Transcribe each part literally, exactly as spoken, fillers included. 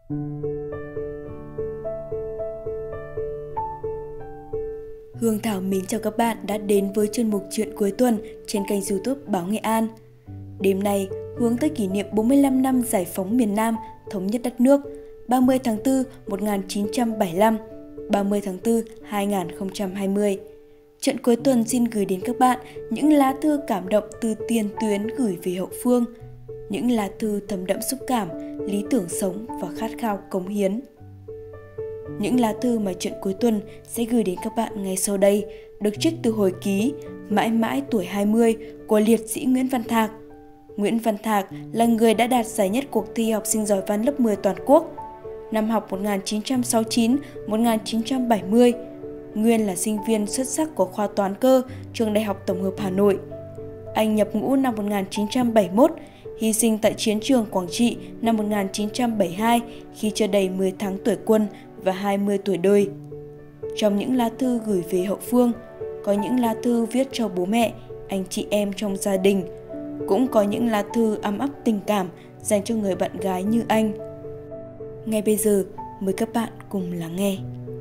Hương Thảo mến chào các bạn đã đến với chuyên mục Chuyện cuối tuần trên kênh YouTube Báo Nghệ An. Đêm nay, hướng tới kỷ niệm bốn mươi lăm năm giải phóng miền Nam, thống nhất đất nước, ba mươi tháng tư một nghìn chín trăm bảy mươi lăm, ba mươi tháng tư hai nghìn không trăm hai mươi. Chuyện cuối tuần xin gửi đến các bạn những lá thư cảm động từ tiền tuyến gửi về hậu phương, những lá thư thấm đẫm xúc cảm, lý tưởng sống và khát khao cống hiến. Những lá thư mà Chuyện cuối tuần sẽ gửi đến các bạn ngay sau đây được trích từ hồi ký Mãi mãi tuổi hai mươi của liệt sĩ Nguyễn Văn Thạc. Nguyễn Văn Thạc là người đã đạt giải nhất cuộc thi học sinh giỏi văn lớp mười toàn quốc. Năm học một nghìn chín trăm sáu mươi chín - một nghìn chín trăm bảy mươi, nguyên là sinh viên xuất sắc của khoa toán cơ trường Đại học Tổng hợp Hà Nội. Anh nhập ngũ năm một nghìn chín trăm bảy mươi mốt, hy sinh tại chiến trường Quảng Trị năm một nghìn chín trăm bảy mươi hai khi chưa đầy mười tháng tuổi quân và hai mươi tuổi đời. Trong những lá thư gửi về hậu phương, có những lá thư viết cho bố mẹ, anh chị em trong gia đình. Cũng có những lá thư ấm áp tình cảm dành cho người bạn gái như anh. Ngay bây giờ, mời các bạn cùng lắng nghe.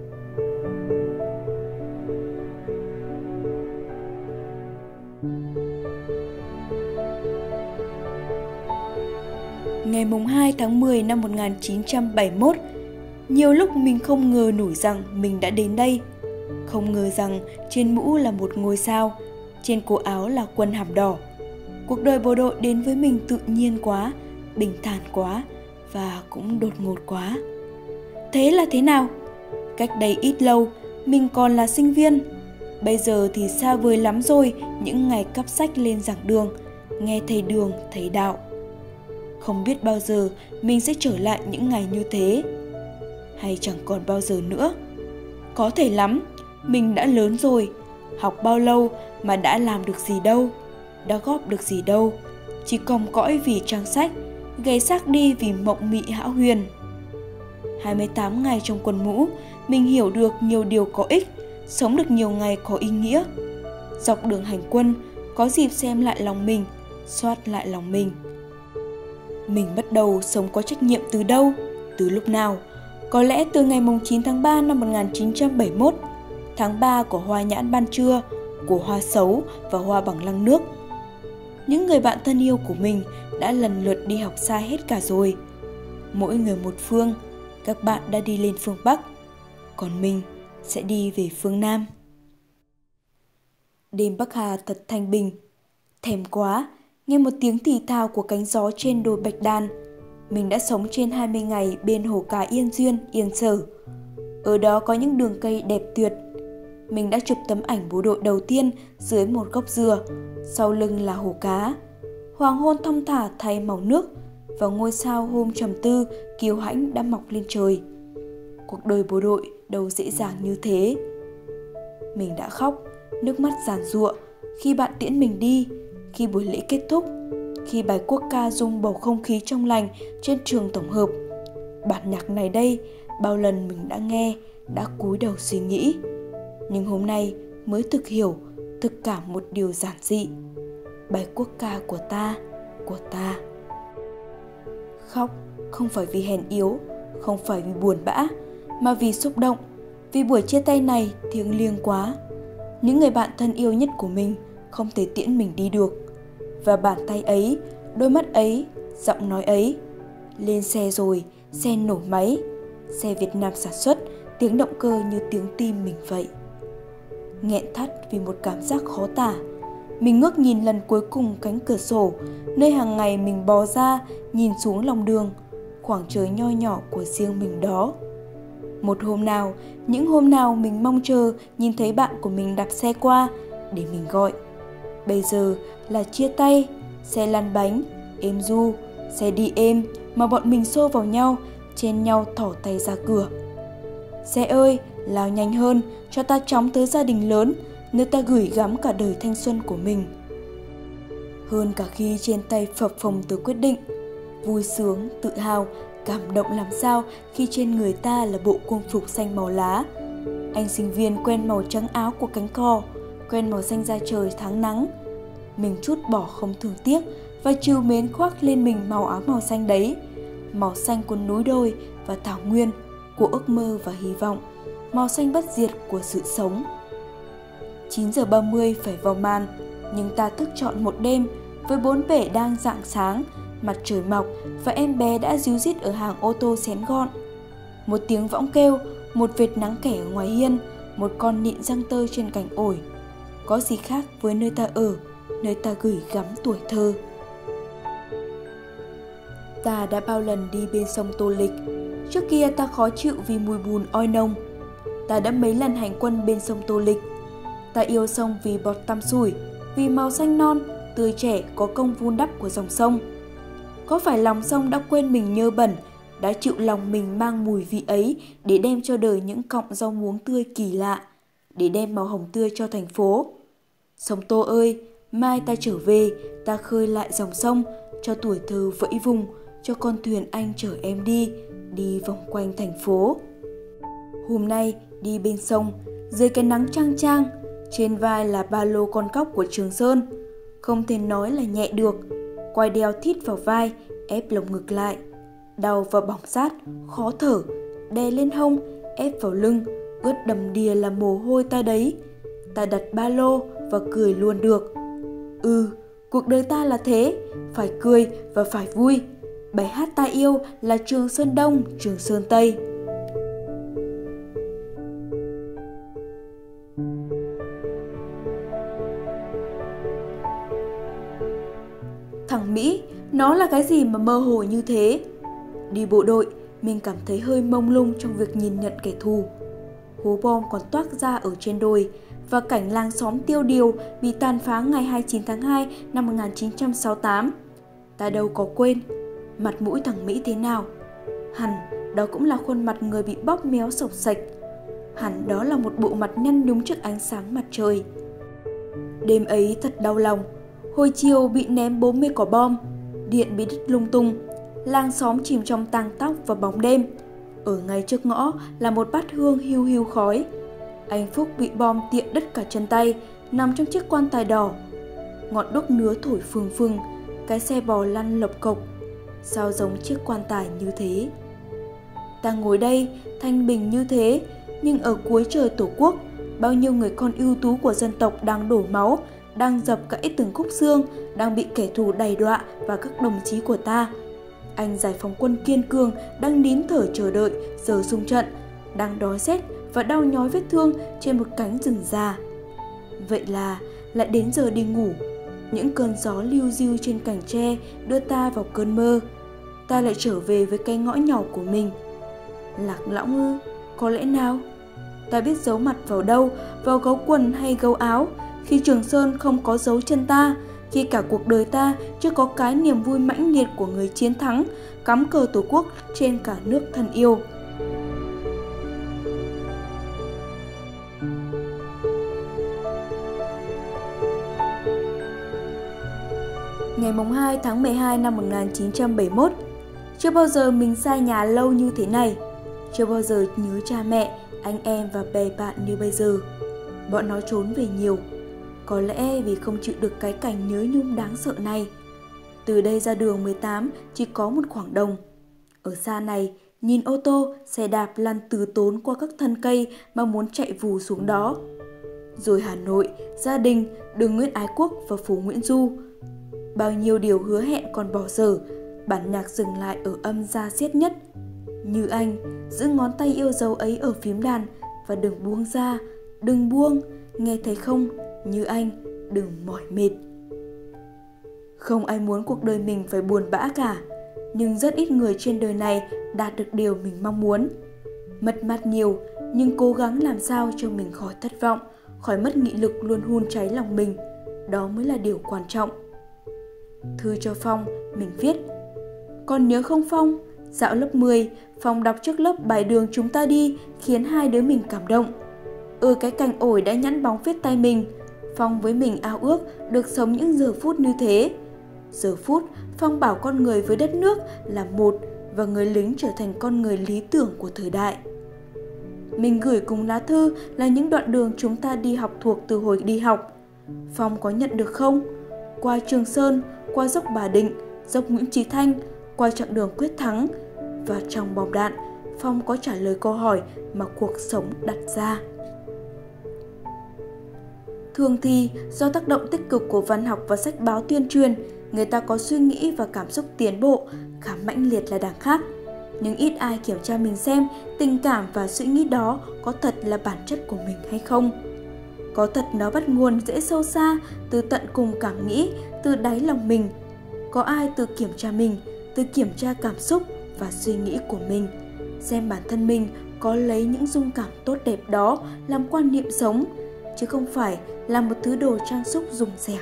Ngày hai tháng mười năm một nghìn chín trăm bảy mươi mốt, nhiều lúc mình không ngờ nổi rằng mình đã đến đây. Không ngờ rằng trên mũ là một ngôi sao, trên cổ áo là quân hàm đỏ. Cuộc đời bộ đội đến với mình tự nhiên quá, bình thản quá và cũng đột ngột quá. Thế là thế nào? Cách đây ít lâu, mình còn là sinh viên. Bây giờ thì xa vời lắm rồi những ngày cắp sách lên giảng đường, nghe thầy đường, thầy đạo. Không biết bao giờ mình sẽ trở lại những ngày như thế. Hay chẳng còn bao giờ nữa. Có thể lắm, mình đã lớn rồi. Học bao lâu mà đã làm được gì đâu, đã góp được gì đâu. Chỉ còng cõi vì trang sách, gầy xác đi vì mộng mị hão huyền. hai mươi tám ngày trong quân ngũ, mình hiểu được nhiều điều có ích, sống được nhiều ngày có ý nghĩa. Dọc đường hành quân, có dịp xem lại lòng mình, soát lại lòng mình. Mình bắt đầu sống có trách nhiệm từ đâu, từ lúc nào? Có lẽ từ ngày chín tháng ba năm một nghìn chín trăm bảy mươi mốt, tháng ba của hoa nhãn ban trưa, của hoa sấu và hoa bằng lăng nước. Những người bạn thân yêu của mình đã lần lượt đi học xa hết cả rồi. Mỗi người một phương, các bạn đã đi lên phương Bắc, còn mình sẽ đi về phương Nam. Đêm Bắc Hà thật thanh bình. Thèm quá, nghe một tiếng thì thào của cánh gió trên đồi bạch đàn. Mình đã sống trên hai mươi ngày bên hồ cá Yên Duyên, Yên Sở. Ở đó có những đường cây đẹp tuyệt. Mình đã chụp tấm ảnh bộ đội đầu tiên dưới một gốc dừa, sau lưng là hồ cá. Hoàng hôn thong thả thay màu nước và ngôi sao hôm trầm tư kiêu hãnh đã mọc lên trời. Cuộc đời bộ đội đâu dễ dàng như thế. Mình đã khóc, nước mắt giàn giụa khi bạn tiễn mình đi, khi buổi lễ kết thúc, khi bài quốc ca rung bầu không khí trong lành trên trường tổng hợp. Bản nhạc này đây, bao lần mình đã nghe, đã cúi đầu suy nghĩ. Nhưng hôm nay mới thực hiểu, thực cảm một điều giản dị. Bài quốc ca của ta, của ta. Khóc không phải vì hèn yếu, không phải vì buồn bã, mà vì xúc động, vì buổi chia tay này thiêng liêng quá. Những người bạn thân yêu nhất của mình không thể tiễn mình đi được. Và bàn tay ấy, đôi mắt ấy, giọng nói ấy. Lên xe rồi, xe nổ máy. Xe Việt Nam sản xuất, tiếng động cơ như tiếng tim mình vậy. Nghẹn thắt vì một cảm giác khó tả. Mình ngước nhìn lần cuối cùng cánh cửa sổ, nơi hàng ngày mình bò ra, nhìn xuống lòng đường, khoảng trời nho nhỏ của riêng mình đó. Một hôm nào, những hôm nào mình mong chờ nhìn thấy bạn của mình đạp xe qua để mình gọi. Bây giờ là chia tay, xe lăn bánh, êm du, xe đi êm mà bọn mình xô vào nhau, chen nhau thỏ tay ra cửa. Xe ơi, lao nhanh hơn, cho ta chóng tới gia đình lớn, nơi ta gửi gắm cả đời thanh xuân của mình. Hơn cả khi trên tay phập phồng từ quyết định, vui sướng, tự hào, cảm động làm sao khi trên người ta là bộ quân phục xanh màu lá. Anh sinh viên quen màu trắng áo của cánh cò, quen màu xanh da trời tháng nắng. Mình trút bỏ không thương tiếc và trìu mến khoác lên mình màu áo màu xanh đấy. màu xanh của núi đồi và thảo nguyên, của ước mơ và hy vọng, màu xanh bất diệt của sự sống. chín giờ ba mươi phải vào màn, nhưng ta thức trọn một đêm với bốn bể đang rạng sáng, mặt trời mọc và em bé đã ríu rít ở hàng ô tô xén gọn. Một tiếng võng kêu, một vệt nắng kẻ ở ngoài hiên, một con nịn răng tơ trên cành ổi. Có gì khác với nơi ta ở, nơi ta gửi gắm tuổi thơ. Ta đã bao lần đi bên sông Tô Lịch. Trước kia ta khó chịu vì mùi bùn oi nồng. Ta đã mấy lần hành quân bên sông Tô Lịch. Ta yêu sông vì bọt tăm sủi, vì màu xanh non, tươi trẻ có công vun đắp của dòng sông. Có phải lòng sông đã quên mình nhơ bẩn, đã chịu lòng mình mang mùi vị ấy để đem cho đời những cọng rau muống tươi kỳ lạ, để đem màu hồng tươi cho thành phố. Sông Tô ơi, mai ta trở về, ta khơi lại dòng sông, cho tuổi thơ vẫy vùng, cho con thuyền anh chở em đi, đi vòng quanh thành phố. Hôm nay đi bên sông, dưới cái nắng chang chang, trên vai là ba lô con cóc của Trường Sơn, không thể nói là nhẹ được. Quai đeo thít vào vai, ép lồng ngực lại, đau và bỏng rát, khó thở, đè lên hông, ép vào lưng, ướt đầm đìa là mồ hôi ta đấy. Ta đặt ba lô và cười luôn được. Ừ, cuộc đời ta là thế, phải cười và phải vui. Bài hát ta yêu là Trường Sơn Đông, Trường Sơn Tây. Thằng Mỹ, nó là cái gì mà mơ hồ như thế? Đi bộ đội, mình cảm thấy hơi mông lung trong việc nhìn nhận kẻ thù. Hố bom còn toác ra ở trên đồi, và cảnh làng xóm tiêu điều bị tàn phá ngày hai mươi chín tháng hai năm một nghìn chín trăm sáu mươi tám. Ta đâu có quên, mặt mũi thằng Mỹ thế nào. Hẳn đó cũng là khuôn mặt người bị bóp méo sộc sạch. Hẳn đó là một bộ mặt nhăn nhúm trước ánh sáng mặt trời. Đêm ấy thật đau lòng. Hồi chiều bị ném bốn mươi quả bom, điện bị đứt lung tung, làng xóm chìm trong tang tóc và bóng đêm. Ở ngay trước ngõ là một bát hương hiu hiu khói. Anh Phúc bị bom tiện đứt cả chân tay, nằm trong chiếc quan tài đỏ. Ngọn đuốc nứa thổi phừng phừng, cái xe bò lăn lộc cộc. Sao giống chiếc quan tài như thế? Ta ngồi đây, thanh bình như thế, nhưng ở cuối trời Tổ quốc, bao nhiêu người con ưu tú của dân tộc đang đổ máu, đang dập gãy từng khúc xương, đang bị kẻ thù đày đọa và các đồng chí của ta. Anh giải phóng quân kiên cường đang nín thở chờ đợi giờ xung trận, đang đói rét và đau nhói vết thương trên một cánh rừng già. Vậy là lại đến giờ đi ngủ. Những cơn gió liu riu trên cành tre đưa ta vào cơn mơ. Ta lại trở về với cái ngõ nhỏ của mình. Lạc lõng ư? Có lẽ nào? Ta biết giấu mặt vào đâu, vào gấu quần hay gấu áo, khi Trường Sơn không có dấu chân ta, khi cả cuộc đời ta chưa có cái niềm vui mãnh liệt của người chiến thắng, cắm cờ Tổ quốc trên cả nước thân yêu. Ngày hai tháng mười hai năm một nghìn chín trăm bảy mươi mốt, chưa bao giờ mình xa nhà lâu như thế này. Chưa bao giờ nhớ cha mẹ, anh em và bè bạn như bây giờ. Bọn nó trốn về nhiều. Có lẽ vì không chịu được cái cảnh nhớ nhung đáng sợ này. Từ đây ra đường mười tám chỉ có một khoảng đồng. Ở xa này, nhìn ô tô, xe đạp lăn từ tốn qua các thân cây mà muốn chạy vù xuống đó. Rồi Hà Nội, gia đình, đường Nguyễn Ái Quốc và phố Nguyễn Du. Bao nhiêu điều hứa hẹn còn bỏ dở, bản nhạc dừng lại ở âm da diết nhất. Như anh, giữ ngón tay yêu dấu ấy ở phím đàn và đừng buông ra, đừng buông, nghe thấy không? Như anh, đừng mỏi mệt. Không ai muốn cuộc đời mình phải buồn bã cả, nhưng rất ít người trên đời này đạt được điều mình mong muốn. Mất mát nhiều, nhưng cố gắng làm sao cho mình khỏi thất vọng, khỏi mất nghị lực luôn hun cháy lòng mình. Đó mới là điều quan trọng. Thư cho Phong, mình viết: Còn nhớ không Phong? Dạo lớp mười, Phong đọc trước lớp bài Đường Chúng Ta Đi khiến hai đứa mình cảm động. Ở cái cành ổi đã nhẵn bóng viết tay mình, Phong với mình ao ước được sống những giờ phút như thế. Giờ phút Phong bảo con người với đất nước là một và người lính trở thành con người lý tưởng của thời đại. Mình gửi cùng lá thư là những đoạn đường chúng ta đi học thuộc từ hồi đi học. Phong có nhận được không? Qua Trường Sơn, qua dốc Bà Định, dốc Nguyễn Chí Thanh, qua chặng đường quyết thắng, và trong bom đạn, Phong có trả lời câu hỏi mà cuộc sống đặt ra. Thường thì, do tác động tích cực của văn học và sách báo tuyên truyền, người ta có suy nghĩ và cảm xúc tiến bộ, khá mãnh liệt là đằng khác. Nhưng ít ai kiểm tra mình xem tình cảm và suy nghĩ đó có thật là bản chất của mình hay không. Có thật nó bắt nguồn dễ sâu xa, từ tận cùng cảm nghĩ, từ đáy lòng mình. Có ai tự kiểm tra mình, tự kiểm tra cảm xúc và suy nghĩ của mình, xem bản thân mình có lấy những dung cảm tốt đẹp đó làm quan niệm sống, chứ không phải là một thứ đồ trang sức dùng rẻ.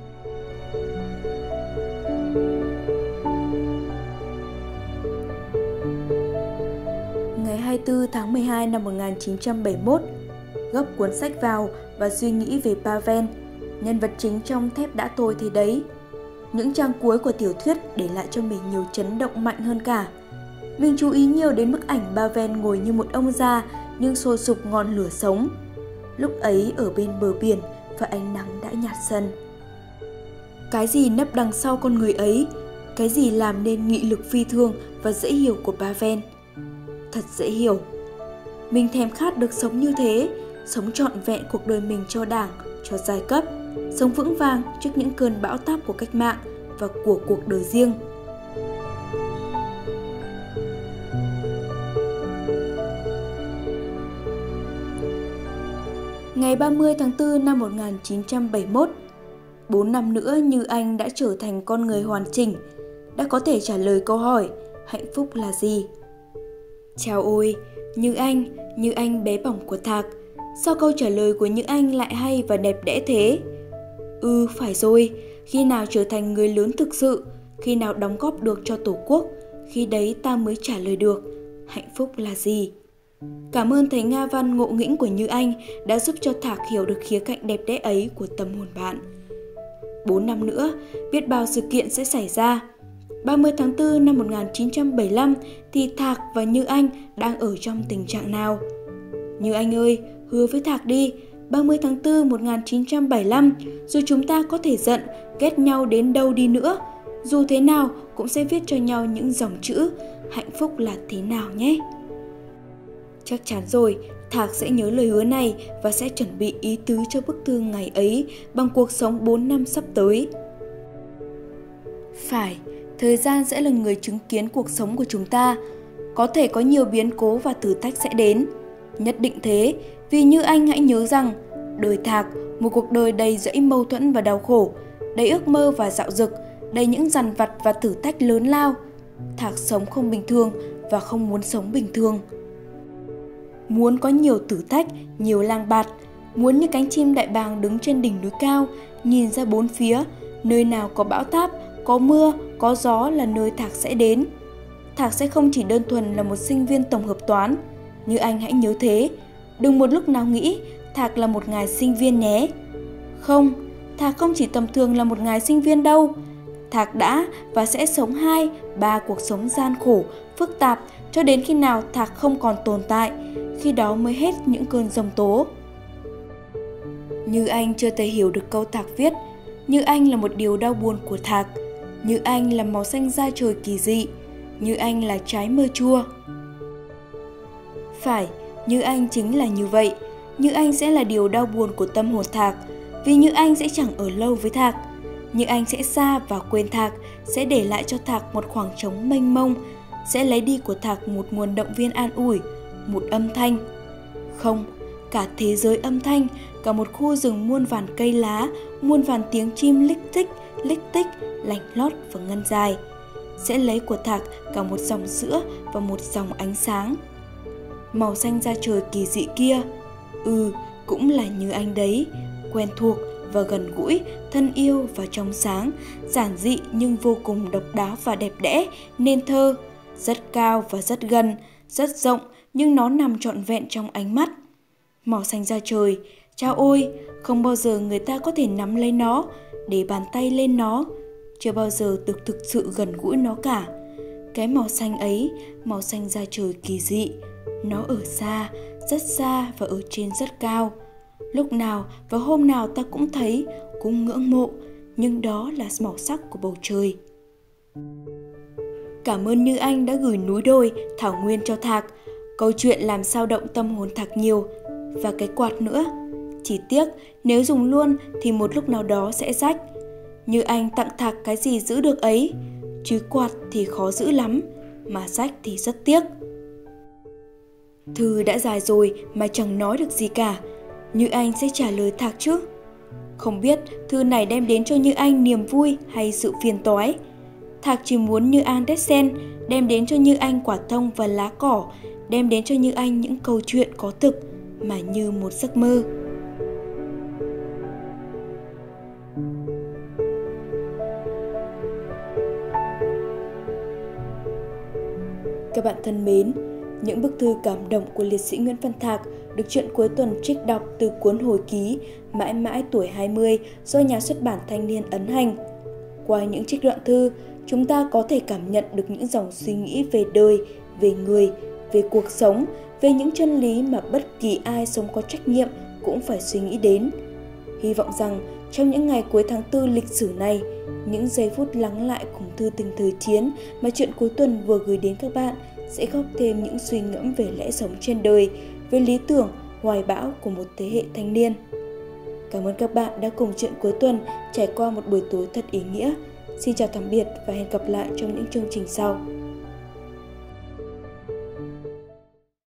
Ngày hai mươi tư tháng mười hai năm một nghìn chín trăm bảy mươi mốt, gấp cuốn sách vào và suy nghĩ về Pavel, nhân vật chính trong Thép Đã Tôi Thế Đấy. Những trang cuối của tiểu thuyết để lại cho mình nhiều chấn động mạnh hơn cả. Mình chú ý nhiều đến bức ảnh Pavel ngồi như một ông già nhưng sôi sục ngọn lửa sống. Lúc ấy ở bên bờ biển và ánh nắng đã nhạt dần. Cái gì nấp đằng sau con người ấy? Cái gì làm nên nghị lực phi thường và dễ hiểu của Pavel? Thật dễ hiểu. Mình thèm khát được sống như thế, sống trọn vẹn cuộc đời mình cho đảng, cho giai cấp, sống vững vàng trước những cơn bão táp của cách mạng và của cuộc đời riêng. Ngày ba mươi tháng tư năm một nghìn chín trăm bảy mươi mốt, bốn năm nữa Như Anh đã trở thành con người hoàn chỉnh, đã có thể trả lời câu hỏi hạnh phúc là gì. Chào ôi, Như Anh, Như Anh bé bỏng của Thạc, sao câu trả lời của Như Anh lại hay và đẹp đẽ thế? Ừ, phải rồi, khi nào trở thành người lớn thực sự, khi nào đóng góp được cho Tổ quốc, khi đấy ta mới trả lời được hạnh phúc là gì. Cảm ơn thầy Nga văn ngộ nghĩnh của Như Anh đã giúp cho Thạc hiểu được khía cạnh đẹp đẽ ấy của tâm hồn bạn. Bốn năm nữa, biết bao sự kiện sẽ xảy ra. ba mươi tháng tư năm một nghìn chín trăm bảy mươi lăm thì Thạc và Như Anh đang ở trong tình trạng nào? Như Anh ơi, hứa với Thạc đi, ba mươi tháng tư một nghìn chín trăm bảy mươi lăm, dù chúng ta có thể giận, ghét nhau đến đâu đi nữa, dù thế nào cũng sẽ viết cho nhau những dòng chữ hạnh phúc là thế nào nhé. Chắc chắn rồi, Thạc sẽ nhớ lời hứa này và sẽ chuẩn bị ý tứ cho bức thư ngày ấy bằng cuộc sống bốn năm sắp tới. Phải, thời gian sẽ là người chứng kiến cuộc sống của chúng ta. Có thể có nhiều biến cố và thử thách sẽ đến. Nhất định thế, vì Như Anh hãy nhớ rằng, đời Thạc, một cuộc đời đầy dẫy mâu thuẫn và đau khổ, đầy ước mơ và dạo dực, đầy những dằn vặt và thử thách lớn lao. Thạc sống không bình thường và không muốn sống bình thường. Muốn có nhiều thử thách, nhiều lang bạt, muốn như cánh chim đại bàng đứng trên đỉnh núi cao, nhìn ra bốn phía, nơi nào có bão táp, có mưa, có gió là nơi Thạc sẽ đến. Thạc sẽ không chỉ đơn thuần là một sinh viên tổng hợp toán. Như Anh hãy nhớ thế, đừng một lúc nào nghĩ Thạc là một ngài sinh viên nhé. Không, Thạc không chỉ tầm thường là một ngài sinh viên đâu. Thạc đã và sẽ sống hai, ba cuộc sống gian khổ, phức tạp cho đến khi nào Thạc không còn tồn tại, khi đó mới hết những cơn giông tố. Như Anh chưa thể hiểu được câu Thạc viết, Như Anh là một điều đau buồn của Thạc, Như Anh là màu xanh da trời kỳ dị, Như Anh là trái mơ chua. Phải, Như Anh chính là như vậy, Như Anh sẽ là điều đau buồn của tâm hồn Thạc, vì Như Anh sẽ chẳng ở lâu với Thạc. Như Anh sẽ xa và quên Thạc, sẽ để lại cho Thạc một khoảng trống mênh mông, sẽ lấy đi của Thạc một nguồn động viên an ủi, một âm thanh. Không, cả thế giới âm thanh, cả một khu rừng muôn vàn cây lá, muôn vàn tiếng chim lích thích, lích tích, lành lót và ngân dài. Sẽ lấy của Thạc cả một dòng sữa và một dòng ánh sáng. Màu xanh da trời kỳ dị kia, ừ, cũng là Như Anh đấy, quen thuộc và gần gũi, thân yêu và trong sáng, giản dị nhưng vô cùng độc đáo và đẹp đẽ, nên thơ, rất cao và rất gần, rất rộng nhưng nó nằm trọn vẹn trong ánh mắt. Màu xanh da trời, chao ôi, không bao giờ người ta có thể nắm lấy nó, để bàn tay lên nó, chưa bao giờ được thực sự gần gũi nó cả. Cái màu xanh ấy, màu xanh da trời kỳ dị, nó ở xa, rất xa và ở trên rất cao. Lúc nào và hôm nào ta cũng thấy, cũng ngưỡng mộ, nhưng đó là màu sắc của bầu trời. cảm ơn Như Anh đã gửi núi đồi, thảo nguyên cho Thạc. Câu chuyện làm sao động tâm hồn Thạc nhiều. Và cái quạt nữa. Chỉ tiếc, nếu dùng luôn thì một lúc nào đó sẽ rách. Như Anh tặng Thạc cái gì giữ được ấy. Chứ quạt thì khó giữ lắm, mà rách thì rất tiếc. Thư đã dài rồi mà chẳng nói được gì cả. Như Anh sẽ trả lời Thạc chứ? Không biết thư này đem đến cho Như Anh niềm vui hay sự phiền toái. Thạc chỉ muốn Như Andersen đem đến cho Như Anh quả thông và lá cỏ, đem đến cho Như Anh những câu chuyện có thực mà như một giấc mơ. Các bạn thân mến, những bức thư cảm động của liệt sĩ Nguyễn Văn Thạc được truyện cuối tuần trích đọc từ cuốn hồi ký Mãi mãi tuổi hai mươi do nhà xuất bản Thanh niên ấn hành. Qua những trích đoạn thư, chúng ta có thể cảm nhận được những dòng suy nghĩ về đời, về người, về cuộc sống, về những chân lý mà bất kỳ ai sống có trách nhiệm cũng phải suy nghĩ đến. Hy vọng rằng trong những ngày cuối tháng tư lịch sử này, những giây phút lắng lại cùng thư tình thời chiến mà truyện cuối tuần vừa gửi đến các bạn sẽ góp thêm những suy ngẫm về lẽ sống trên đời, về lý tưởng, hoài bão của một thế hệ thanh niên. Cảm ơn các bạn đã cùng truyện cuối tuần trải qua một buổi tối thật ý nghĩa. Xin chào tạm biệt và hẹn gặp lại trong những chương trình sau.